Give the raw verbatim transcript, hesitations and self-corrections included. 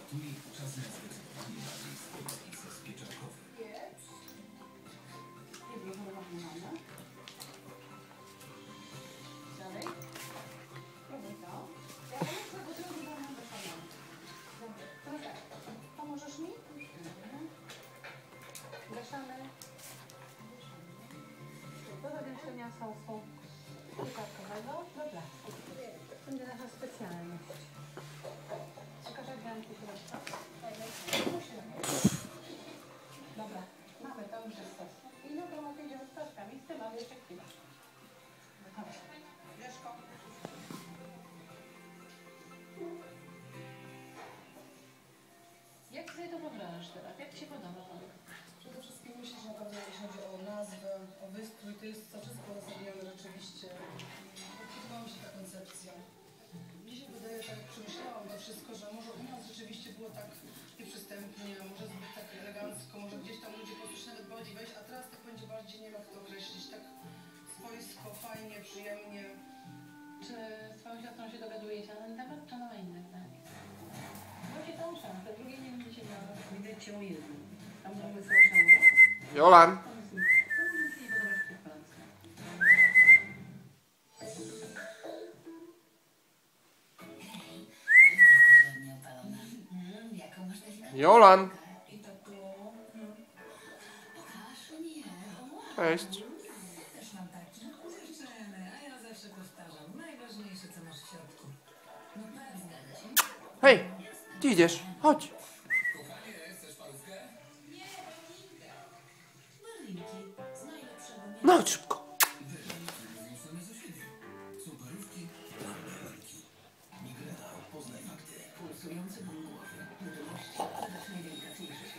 Tu jej czas na zdecydowanie bardziej swojski sos pieczarkowy. Dalej. Próbuj to. Ja muszę go drugi dam do szalony. Dobrze, teraz tak. Pomożesz mi? Gaszamy. Do zagęszczenia sosu pieczarkowego do placków. Będzie nasza specjalność. Pokażę granki troszkę. Dobra, mamy to już jest sos. I no to mogę idziemy z proszkami. Z tym, ale jeszcze chwilę. Dobra. Leszko. Jak sobie to wyobrażasz teraz? Jak Ci się podoba to? Przede wszystkim myślę, że na pewno jeśli chodzi o nazwę, o wystrój, to jest to wszystko uzasadnione rzeczywiście. Podoba mi się ta koncepcja. Mi się wydaje, tak jak przemyślałam to wszystko, że może u nas rzeczywiście było tak nieprzystępnie, może zbyt tak elegancko, może gdzieś tam ludzie po prostu nawet bardziej wejść, a teraz tak będzie bardziej, nie wiem jak to określić, tak swojsko, fajnie, przyjemnie. Czy z Twoją siostrą się dogadujecie na ten temat, czy ona ma inne zdanie? Bo Ci tą szansę, drugie nie będziecie miały. Widać się o jednym. Tam mamy całą szansę. Jolan! Jolan! Cześć. Też mam taki. Dziewczyny, a ja zawsze powtarzam. Najważniejsze, co masz w środku. No pewnie. Hej! Gdzie idziesz? Chodź! No chodź szybko! Migrena, poznaj fakty. Pulsujący ból głowy, mdłości, nawet najdelikatniejsze